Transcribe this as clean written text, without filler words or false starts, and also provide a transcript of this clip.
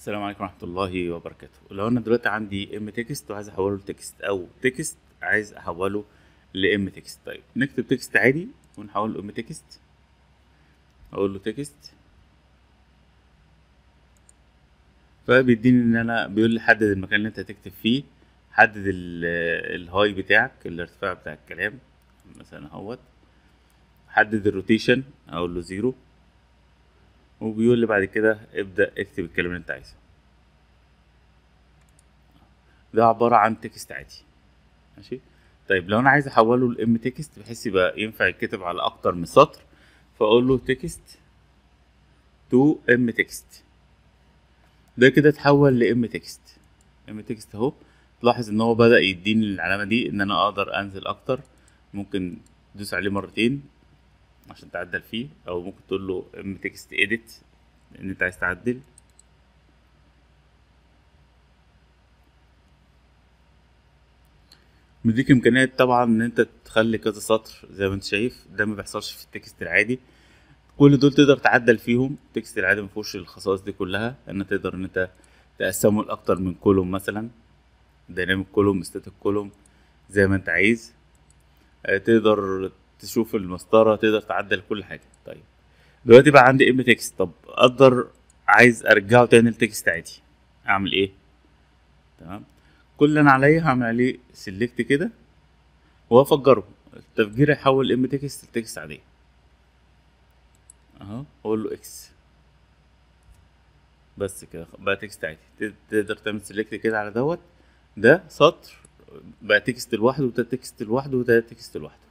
السلام عليكم ورحمة الله وبركاته. لو أنا دلوقتي عندي ام تكست وعايز أحوله لتكست أو تكست عايز أحوله لام تكست، طيب نكتب تكست عادي ونحوله لام تكست. أقول له تكست فبيديني إن أنا بيقول لي حدد المكان اللي أنت هتكتب فيه، حدد الهاي بتاعك، الارتفاع بتاع الكلام مثلا اهوت، حدد الروتيشن أقول له 0، وبيقول لي بعد كده ابدأ اكتب الكلام اللي أنت عايزه. ده عبارة عن تكست عادي، ماشي. طيب لو انا عايز احوله لام تكست بحيث يبقى ينفع يتكتب على اكتر من سطر، فاقول له تكست تو ام تكست. ده كده اتحول لام تكست. ام تكست اهو، تلاحظ ان هو بدأ يديني العلامة دي ان انا اقدر انزل اكتر. ممكن تدوس عليه مرتين عشان تعدل فيه، او ممكن تقول له ام تكست اديت ان انت عايز تعدل. مديك امكانيات طبعا ان انت تخلي كذا سطر زي ما انت شايف، ده ما بيحصلش في التكست العادي. كل دول تقدر تعدل فيهم. التكست العادي مفيهوش الخصائص دي كلها، ان تقدر ان انت تقسمه لاكتر من كولوم، مثلا ديناميك كولوم، ستاتيك كولوم، زي ما انت عايز. تقدر تشوف المسطرة، تقدر تعدل كل حاجة. طيب دلوقتي بقى عندي ام تكست، طب اقدر عايز ارجعه تاني لتكست عادي، اعمل ايه؟ تمام، كل اللي انا عليا هعمل عليه سيلكت كده وافجره. التفجير هيحول ام تكست لتكست عادية اهو، اقول له اكس. بس كده بقى تكست عادي. تقدر تعمل سيلكت كده على دوت، ده سطر بقى تكست لوحده، وده تكست لوحده، وده تكست لوحده.